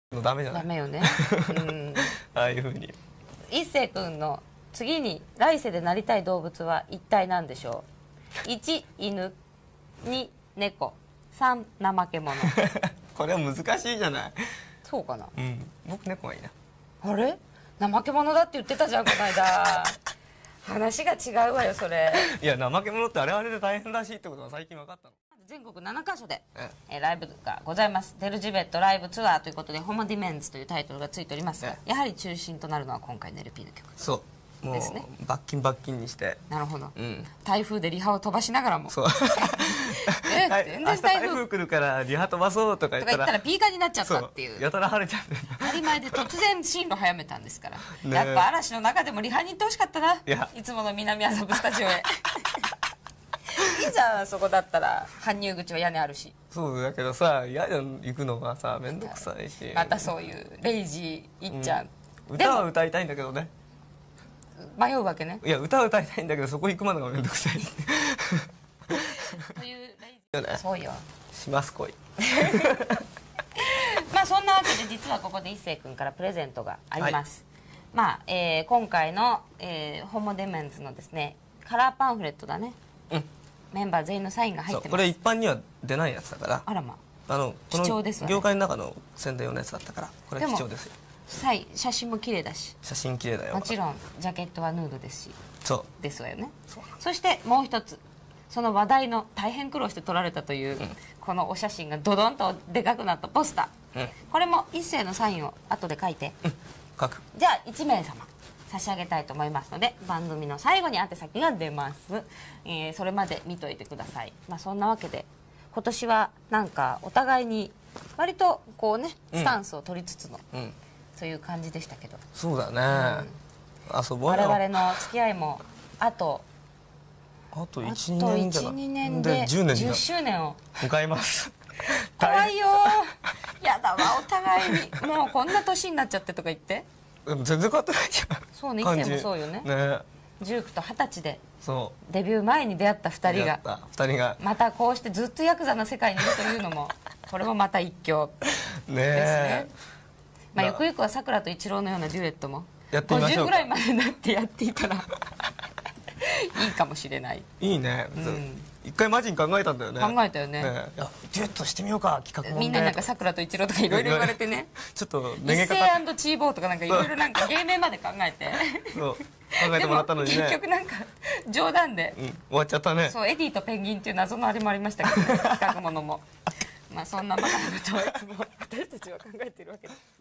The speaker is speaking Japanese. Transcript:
ダメじゃない。 ダメよね。うん。 ああいうふうに。 一星君の次に来世でなりたい動物は一体何でしょう。1、犬。2、猫。3、怠け者。 これは難しいじゃない。 そうかな。 うん。僕猫がいいな。 あれ怠け者だって言ってたじゃんこの間。話が違うわよそれ。 いや、怠け者ってあれあれで大変らしいってことが最近分かったの。 全国7カ所でライブがございます。デルジベットライブツアーということで「ホモディメンズ」というタイトルがついておりますが、やはり中心となるのは今回の LP の曲。 そうもうですね。 バッキンバッキンにして。 なるほど、 うん、 台風でリハを飛ばしながらも。 そう全然明日台風来るからリハ飛ばそうとか言ったらピーカーになっちゃったっていう。 やたら晴れちゃって当たり前で突然進路早めたんですから、 ね、 やっぱ嵐の中でもリハに行ってほしかったな。 いつもの南麻布スタジオへ。いいじゃん、そこだったら搬入口は屋根あるし。 そうだけどさ、嫌じゃん、行くのがさ面倒くさいし。 またそういうレイジーいっちゃん、 歌は歌いたいんだけどね。 迷うわけね。 いや、歌は歌いたいんだけどそこ行くまでが面倒くさい。 というレイジー。そうよ。 します恋。 まあそんなわけで実はここで一星君からプレゼントがあります。まあ今回のホモデメンズのですねカラーパンフレットだね。メンバー全員のサインが入ってます。 これ一般には出ないやつだから。 あらま。 この業界の中の宣伝用のやつだったから、これ貴重ですよ。 写真も綺麗だし。 写真綺麗だよ。 もちろんジャケットはヌードですし。 そうですわよね。そしてもう一つ、その話題の大変苦労して撮られたという、このお写真がドドンとでかくなったポスター、これも一星のサインを後で書いて、 書く。 じゃあ1名様差し上げたいと思いますので、番組の最後に宛先が出ます。それまで見といてください。まあそんなわけで今年はなんかお互いに割とこうねスタンスを取りつつの、そういう感じでしたけど。そうだね。遊ぼうよ。 我々の付き合いもあと 1、2年で 10 周年を迎えます。 怖いよ。やだわ、お互いにもうこんな年になっちゃってとか言って。 全然変わってないじゃん。 そうね、一星もそうよね。19と20歳でデビュー前に出会った2人がまたこうしてずっとヤクザの世界にいるというのもこれもまた一興ですね。まあゆくゆくはさくらと一郎のようなデュエットも50ぐらいまでになってやっていたらいいかもしれない。いいね。一回マジに考えたんだよね。考えたよね。デュエットしてみようか、企画も。みんななんかさくらと一郎とかいろいろ言われてね。ちょっと一星&チーボーとかなんかいろいろなんか芸名まで考えて。そう考えてもらったのにね。結局なんか冗談で終わっちゃったね。そう、エディとペンギンっていう謎のあれもありましたけど、企画ものも。まあそんなバカなことをいつも私たちは考えているわけです。